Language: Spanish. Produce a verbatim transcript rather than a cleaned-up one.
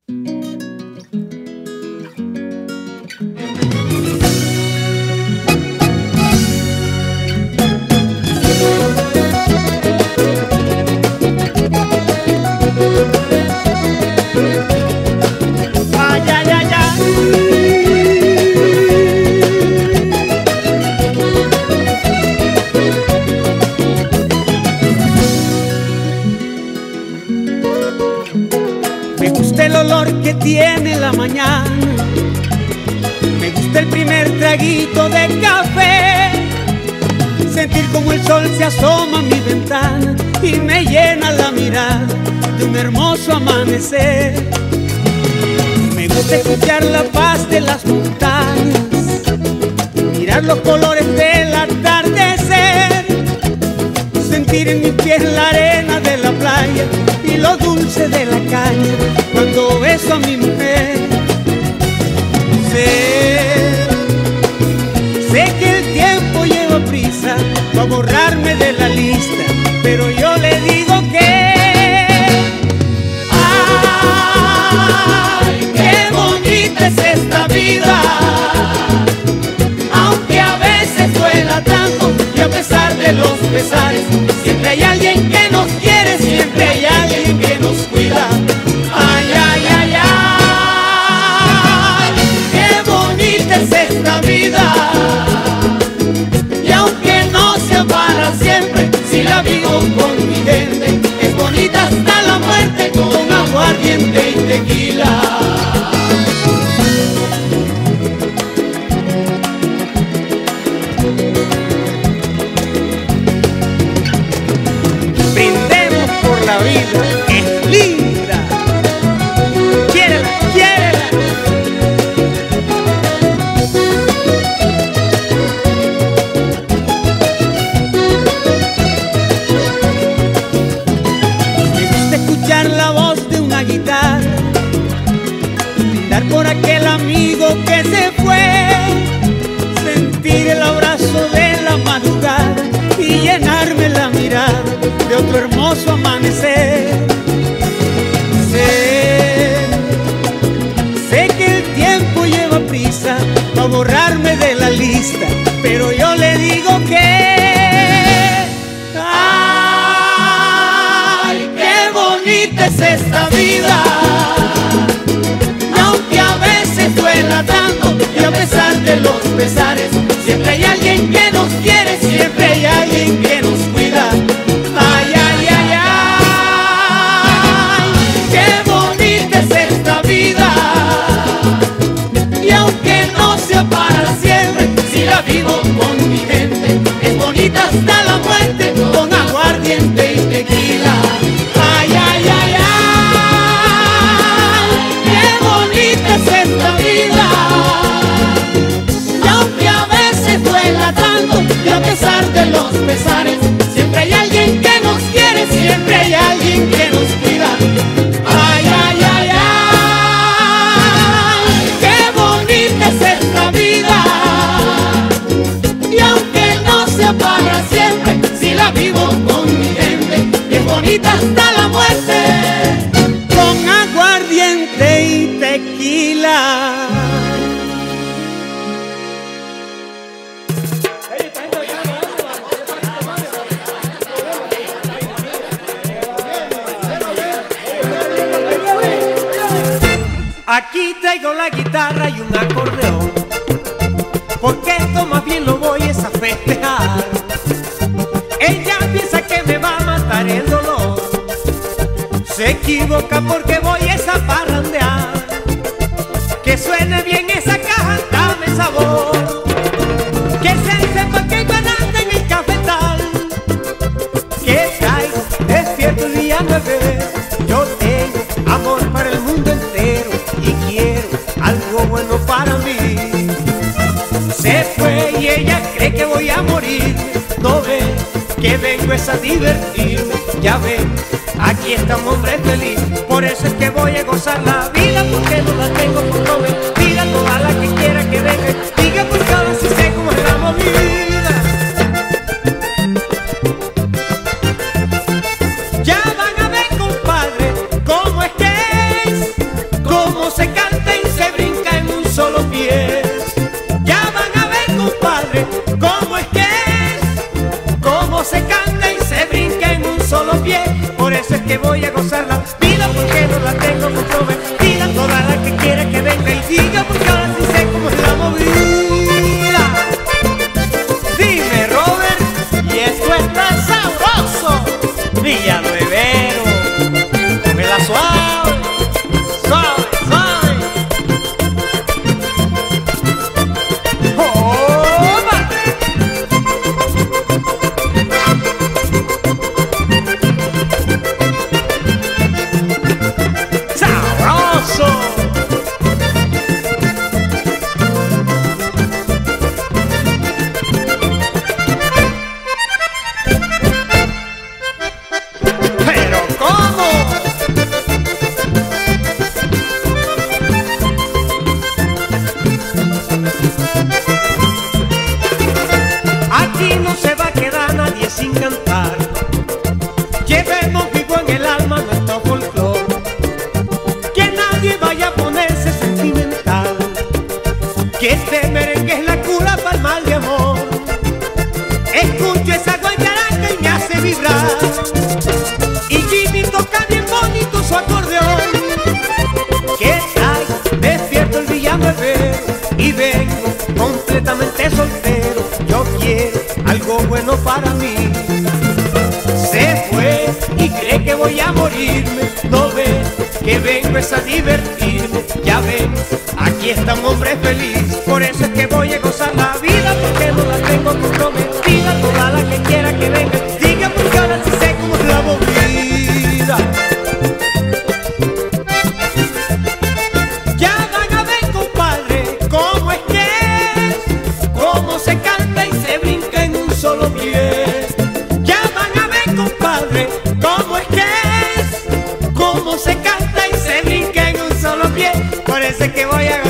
Me gusta el olor que tiene la mañana, me gusta el primer traguito de café, sentir como el sol se asoma a mi ventana y me llena la mirada de un hermoso amanecer. Me gusta escuchar la paz de las montañas, mirar los colores del atardecer, sentir en mis pies la arena de la playa y lo dulce de la caña cuando beso a mi mujer. Sé, sé que el tiempo lleva prisa para borrarme de la lista, pero yo le digo que ¡ay, qué bonita es esta vida! Aunque a veces duela tanto y a pesar de los pesares, siempre hay alguien que nos quiere, siempre hay alguien que nos cuida. Ay, ay, ay, ay, qué bonita es esta vida. Y aunque no sea para siempre, si la vivo con mi gente, es bonita hasta la muerte con aguardiente y tequila. Brindemos por la vida, es linda. Quiérela, quiérela. Me gusta escuchar la voz de una guitarra, brindar por aquel amigo que se fue, sentir el abrazo de la madrugada y llenarme la mirada de otro hermoso amanecer. Sé, sé que el tiempo lleva prisa para borrarme de la lista, pero yo le digo que ¡ay, qué bonita es esta vida! Aunque a veces duela tanto y a pesar de los pesares, siempre hay alguien que nos quiere, siempre hay alguien que nos cuida. Ay, ay, ay, ay, qué bonita es esta vida. Y aunque no sea para siempre, si la vivo con mi gente, es bonita hasta la muerte con aguardiente y tequila. Ay, ay, ay, ay, qué bonita es esta vida. Y aunque a veces duela tanto y a pesar de los pesares, siempre hay alguien que nos quiere, siempre hay alguien que nos cuida. Ay, ay, ay, ay, qué bonita es esta vida. Y aunque no sea para siempre, si la vivo con mi gente, es bonita hasta la muerte con aguardiente y tequila. Aquí traigo la guitarra y un acordeón, porque esto más bien lo voy es a festejar. Ella piensa que me va a matar el dolor, se equivoca porque voy es a parrandear. Que suene bien esa caja, dame sabor, que se sepa que ganaste en el cafetal, que caigo despierto el día nueve. Yo tengo amor para el mundo entero y quiero algo bueno para mí. Se fue y ella cree que voy a morir, no ve que vengo es a divertirme. Ya ven, aquí estamos hombre feliz, por eso es que voy a gozar la vida, porque no la tengo por comer. Diga toda la que quiera que venga, diga porque ahora sí sé cómo es la movida. Ya van a ver, compadre, cómo es que es, cómo que vengo es a divertirme. Ya ven, aquí está un hombre feliz, por eso es que voy a gozar la vida, porque no la tengo comprometida. Toda la que quiera que venga, diga porque ahora sí sé cómo es la movida. Ya van a ver, compadre, cómo es que es, cómo se canta y se brinca en un solo pie. Ya van a ver, compadre, cómo es que es, cómo se canta y se brinca en un solo pie. Parece que voy a